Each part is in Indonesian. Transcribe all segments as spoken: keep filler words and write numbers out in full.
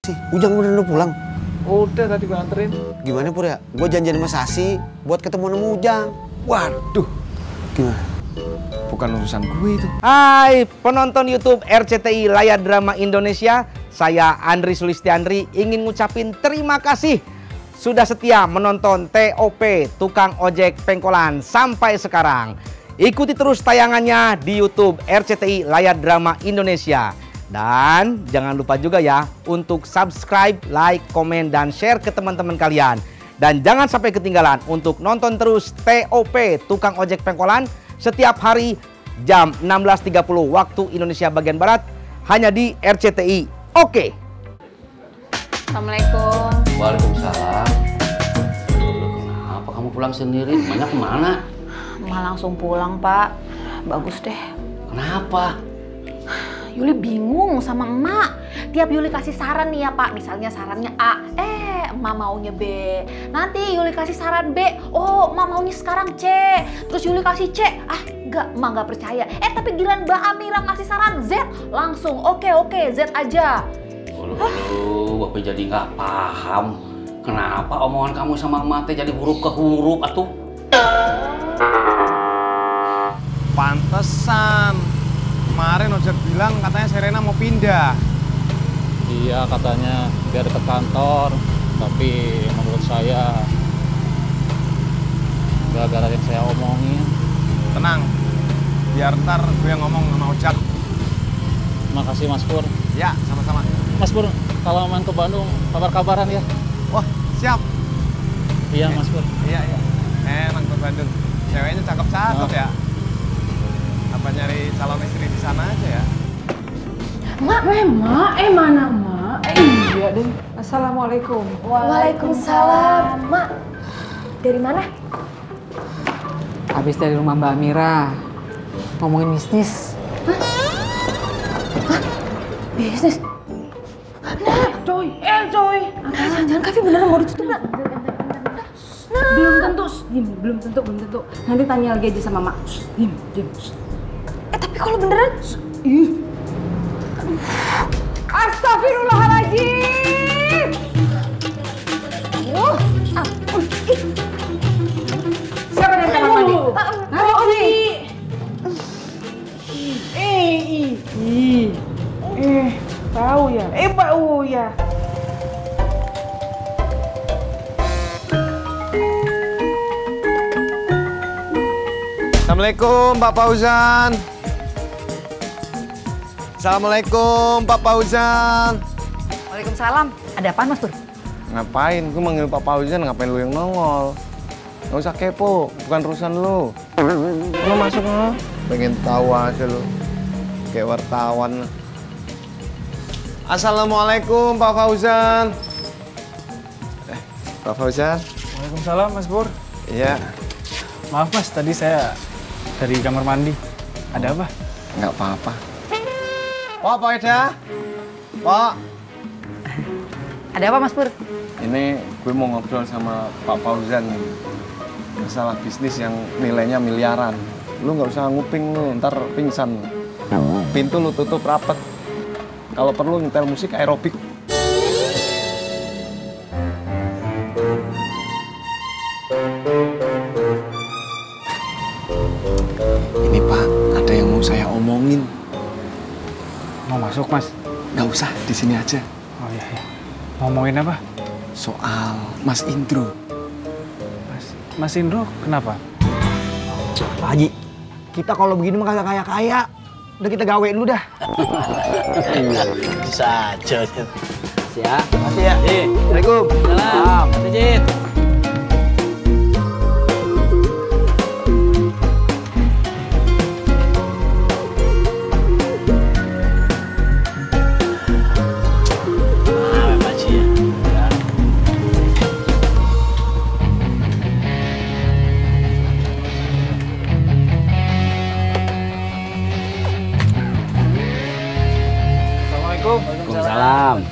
sih, Ujang udah udah pulang? Udah tadi gue anterin. Gimana Pur ya? Gue janjian sama Sasi buat ketemu sama Ujang. Waduh, Gimana? bukan urusan gue itu. Hai penonton YouTube R C T I Layar Drama Indonesia, saya Andri Sulistiandri ingin ngucapin terima kasih sudah setia menonton T O P Tukang Ojek Pengkolan sampai sekarang. Ikuti terus tayangannya di YouTube R C T I Layar Drama Indonesia. Dan jangan lupa juga ya untuk subscribe, like, komen, dan share ke teman-teman kalian. Dan jangan sampai ketinggalan untuk nonton terus T O P Tukang Ojek Pengkolan setiap hari jam enam belas tiga puluh waktu Indonesia bagian Barat hanya di R C T I. Oke. Assalamualaikum. Waalaikumsalam. Kenapa kamu pulang sendiri? Banyak kemana? Ma langsung pulang, Pak. Bagus deh. Kenapa? Yuli bingung sama emak. Tiap Yuli kasih saran nih ya, Pak. Misalnya sarannya A, eh emak maunya B. Nanti Yuli kasih saran B, oh emak maunya sekarang C. Terus Yuli kasih C, ah enggak, emak nggak percaya. Eh tapi giliran Mbak Amira ngasih saran Z, langsung oke oke Z aja. Waduh, Bapak jadi nggak paham. Kenapa omongan kamu sama emak teh jadi huruf ke huruf atuh? Pantesan. Kemarin ojek bilang katanya Serena mau pindah. Iya katanya biar dekat kantor, tapi menurut saya gara-gara yang saya omongin. Tenang, biar ntar gue ngomong sama ojek. Makasih Mas Pur. Ya, sama-sama. Mas Pur, kalau main ke Bandung kabar-kabaran ya. Wah, siap. Iya Mas Pur. Iya, iya. Enak ke Bandung. Ceweknya cakep-cakep Oh. ya. Apa nyari calon istri di sana aja ya? Mak, eh mak, eh mana mak? Eh iya deh. Assalamualaikum. Waalaikumsalam. Mak, dari mana? Habis dari rumah Mbak Amira. Ngomongin bisnis. Hah? Hah? Bisnis? Nah, Coy, eh coy. jangan-jangan kafe beneran mau ditutup, nak? Nah. Belum tentu, Dim, belum tentu, belum tentu. Nanti tanya lagi aja sama Mak. Dim, Dim. Eh, tapi kalau beneran? Ih. Astagfirullahaladzim. Oh, ampun. Ih, Siapa dari kamar mandi? Hah? Ovi. Eh, ih, ih. Eh, tahu ya? Eh, Pak Uya. Assalamualaikum Pak Fauzan. Assalamualaikum Pak Fauzan. Waalaikumsalam. Ada apaan, Mas Pur? Ngapain? Gue manggil Pak Fauzan, ngapain lu yang nongol? Gak usah kepo, bukan urusan lu. Lu masuk lo. Pengen tahu aja lu. Kayak wartawan. Assalamualaikum Pak Fauzan. Eh, Pak Fauzan. Waalaikumsalam Mas Pur. Iya. Maaf Mas, tadi saya dari kamar mandi. Ada apa? Nggak apa-apa. Pak, Pak Eda. Pak. Ada apa, Mas Pur? Ini gue mau ngobrol sama Pak Fauzan. Masalah bisnis yang nilainya miliaran. Lu nggak usah nguping lu, ntar pingsan. Pintu lu tutup rapet. Kalau perlu nyetel musik aerobik. Ini Pak, ada yang mau saya omongin. Mau masuk Mas? Nggak usah, di sini aja. Oh iya, iya. Ngomongin apa? Soal Mas Indro. Mas, Mas Indro, kenapa? Pak Haji, kita kalau begini mah kagak kaya-kaya. Udah kita gawe dulu dah. Bisa aja. Siap. Makasih ya. Assalamualaikum. Salam. Jit. Waalaikumsalam.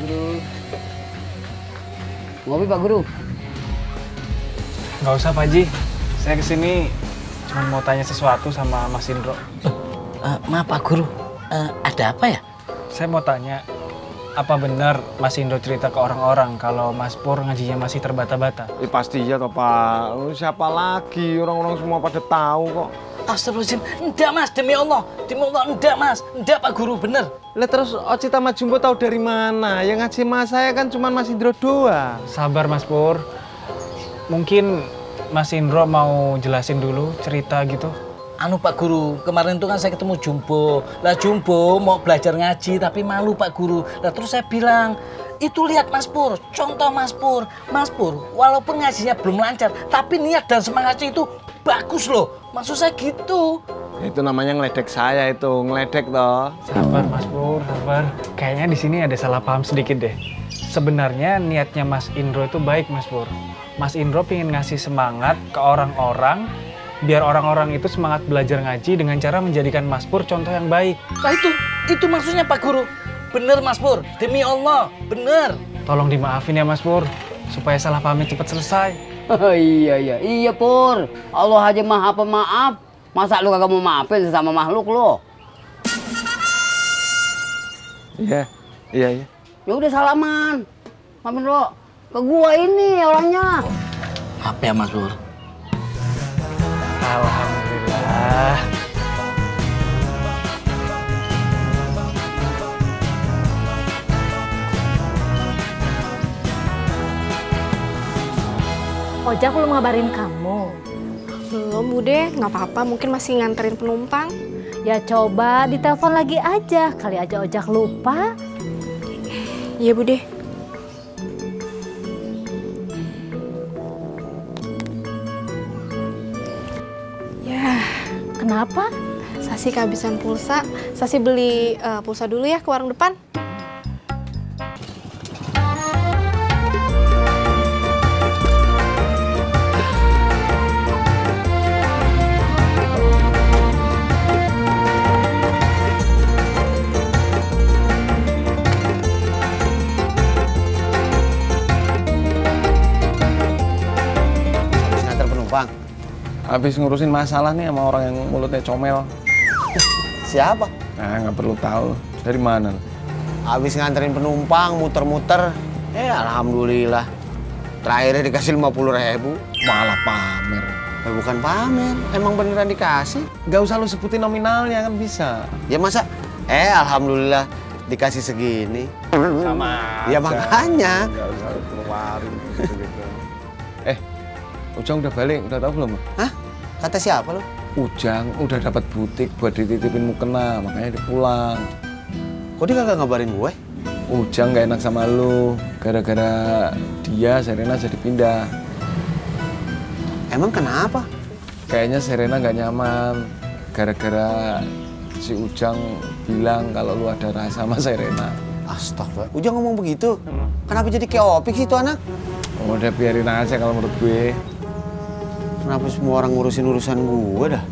Ngopi Pak Guru. Nggak usah Pak Haji. Saya kesini cuma mau tanya sesuatu sama Mas Indro. Uh, maaf Pak Guru, uh, ada apa ya? Saya mau tanya, apa benar Mas Indro cerita ke orang-orang kalau Mas Pur ngajinya masih terbata-bata? Eh pasti iya toh Pak. Siapa lagi? Orang-orang semua pada tahu kok. Astagfirullahaladzim, enggak Mas, demi Allah, demi Allah, enggak Mas, enggak Pak Guru, bener. Lah terus Ocita sama Jumbo tahu dari mana? Yang ngaji mas saya kan cuma Mas Indro doang. Sabar Mas Pur, mungkin Mas Indro mau jelasin dulu cerita gitu. Anu Pak Guru, kemarin tuh kan saya ketemu Jumbo. Lah Jumbo mau belajar ngaji tapi malu Pak Guru. Lah terus saya bilang, itu lihat Mas Pur, contoh Mas Pur. Mas Pur, walaupun ngajinya belum lancar, tapi niat dan semangatnya itu bagus loh. Maksud saya gitu. Itu namanya ngeledek saya itu, ngeledek toh. Sabar Mas Pur, sabar. Kayaknya di sini ada salah paham sedikit deh. Sebenarnya niatnya Mas Indro itu baik Mas Pur. Mas Indro pengen ngasih semangat ke orang-orang biar orang-orang itu semangat belajar ngaji dengan cara menjadikan Mas Pur contoh yang baik. Nah itu, itu maksudnya Pak Guru. Bener Mas Pur, demi Allah, bener. Tolong dimaafin ya Mas Pur, supaya salah pahamnya cepat selesai. Oh, iya, iya, iya Pur. Allah aja maha pemaaf. Masa lu kagak mau maafin sesama makhluk lu? Iya, iya, iya. Ya udah salaman. Maafin lu. Ke gua ini orangnya. Apa ya Mas Pur? Alhamdulillah. Ojak belum ngabarin kamu? Belum, Bude. Nggak apa-apa, mungkin masih nganterin penumpang. Ya coba ditelepon lagi aja, kali aja Ojak lupa. Iya, Bude. Ya, kenapa? Sasi kehabisan pulsa. Sasi beli uh, pulsa dulu ya ke warung depan. Habis ngurusin masalah nih sama orang yang mulutnya comel. Siapa? Nah, nggak perlu tahu. Dari mana? Habis nganterin penumpang, muter-muter. Eh, alhamdulillah. Terakhirnya dikasih lima puluh ribu. Malah pamer. Eh, bukan pamer, emang beneran dikasih. Nggak usah lu sebutin nominalnya kan bisa. Ya masa? Eh, alhamdulillah dikasih segini. Sama Ya aja. makanya. Nggak usah lu keluarin gitu-gitu. Eh, Ujang udah balik, udah tahu belum? Hah? Kata siapa lo? Ujang udah dapat butik buat dititipin mukena, makanya dia pulang. Kok dia kagak ngabarin gue? Ujang gak enak sama lu, gara-gara dia Serena jadi pindah. Emang kenapa? Kayaknya Serena gak nyaman, gara-gara si Ujang bilang kalau lu ada rasa sama Serena. Astagfirullah, Ujang ngomong begitu? Kenapa jadi kayak opik sih tuh anak? Oh, udah biarin aja kalau menurut gue. Kenapa semua orang ngurusin urusan gue dah?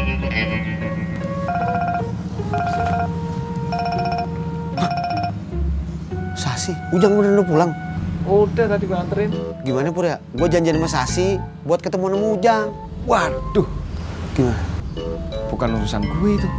Hah? Sasi, Ujang udah pulang? Udah tadi gue anterin. Gimana Pur ya? Gue janjian sama Sasi buat ketemu sama Ujang. Waduh. Gimana? Bukan urusan gue itu.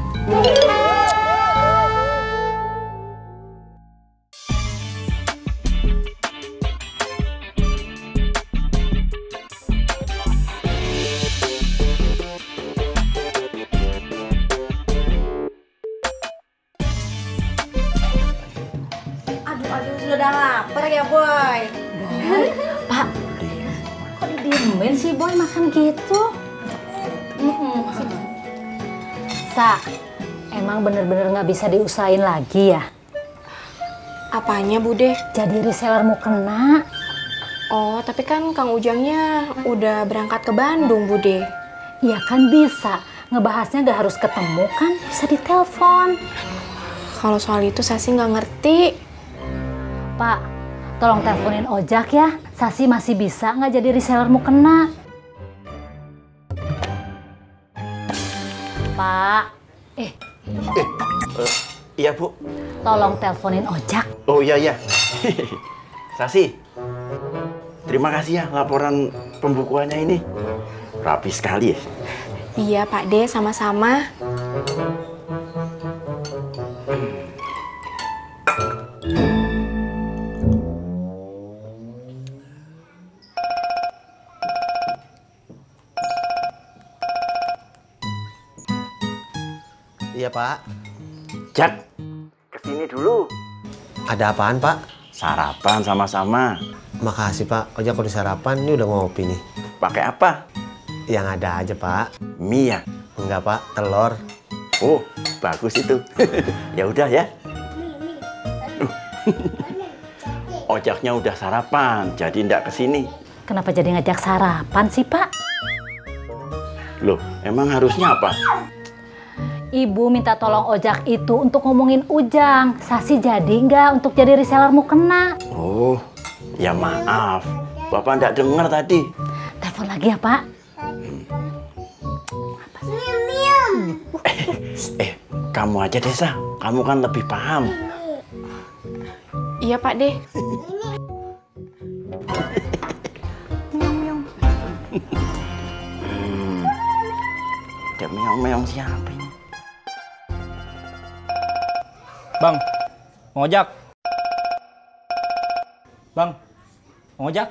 Udah lapar ya, Boy? Boy? Pak, kok didiemin sih Boy makan gitu? Sa, emang bener-bener nggak bisa diusahain lagi ya? Apanya, Bude? Jadi reseller mukena. Oh, tapi kan Kang Ujangnya udah berangkat ke Bandung, Bude. Ya kan bisa. Ngebahasnya nggak harus ketemu kan? Bisa ditelepon. Kalau soal itu Sasi nggak ngerti. Pak, tolong teleponin Ojak ya. Sasi masih bisa nggak jadi reseller mukena. Pak, eh. Eh, uh, iya Bu. Tolong teleponin Ojak. Oh iya iya. Sasi, terima kasih ya laporan pembukuannya ini. Rapi sekali ya. Iya Pak De, sama-sama. Hmm. Iya, Pak. Jak, kesini dulu. Ada apaan, Pak? Sarapan sama-sama. Makasih, Pak. Ojak udah sarapan, ini udah ngopi nih. Pakai apa? Yang ada aja, Pak. Mie ya? Enggak, Pak. Telur. Oh, bagus itu. Ya udah ya. Ojaknya udah sarapan, jadi ndak kesini. Kenapa jadi ngajak sarapan sih, Pak? Loh, emang harusnya apa? Ibu minta tolong Ojak itu untuk ngomongin Ujang. Sasi jadi nggak untuk jadi reseller mukena? Oh, ya maaf. Bapak ndak dengar tadi. Telepon lagi ya, Pak. Eh, kamu aja Desa. Kamu kan lebih paham. Iya Pak deh. Hmm, ada meong-meong siapa ini? Bang, ngojak. Bang, ngojak.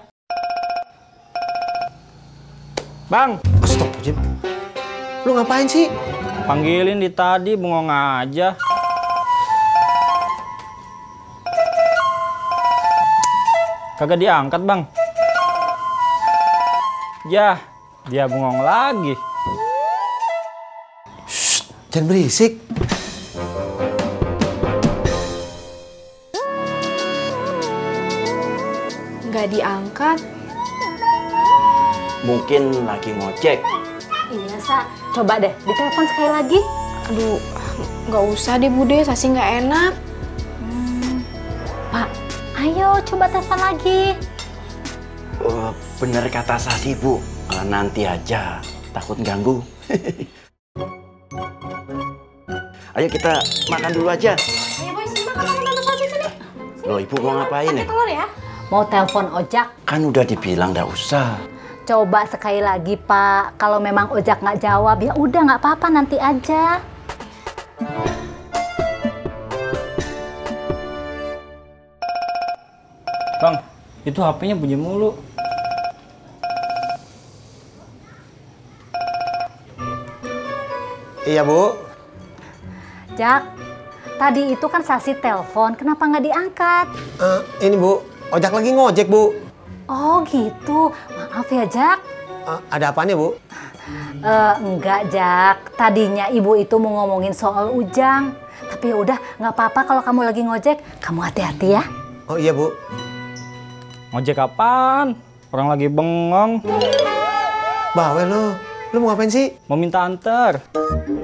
Bang. Astagfirullahaladzim. Lu ngapain sih? Panggilin di tadi, bengong aja. Kagak diangkat, Bang. Ya, dia bengong lagi. Shh, jangan berisik. Nggak diangkat. Mungkin lagi ngojek. Iya, Sa. Coba deh, ditelepon sekali lagi. Aduh, nggak usah deh Bude, Sasi nggak enak. Hmm. Pak, ayo coba telepon lagi. Oh, bener kata Sasi, Bu. Uh, nanti aja, takut ganggu. Ayo kita makan dulu aja. Ayo boy, sini makan makan makan Sasi sini. Loh, Ibu mau ngapain ya? Telur ya? Mau telepon Ojak? Kan udah dibilang nggak usah. Coba sekali lagi, Pak. Kalau memang Ojak nggak jawab, ya udah nggak apa-apa, nanti aja. Bang, itu H P-nya bunyi mulu. Iya, Bu. Jak, tadi itu kan Sasi telepon, kenapa nggak diangkat? Uh, ini, Bu. Ojak lagi ngojek, Bu. Oh gitu, maaf ya Jak. Uh, ada apaan ya, Bu? Uh, enggak, Jak. Tadinya ibu itu mau ngomongin soal Ujang. Tapi udah, nggak apa-apa kalau kamu lagi ngojek. Kamu hati-hati ya. Oh iya, Bu. Ngojek apaan? Orang lagi bengong. Bawel lo. Lu mau ngapain sih? Mau minta anter.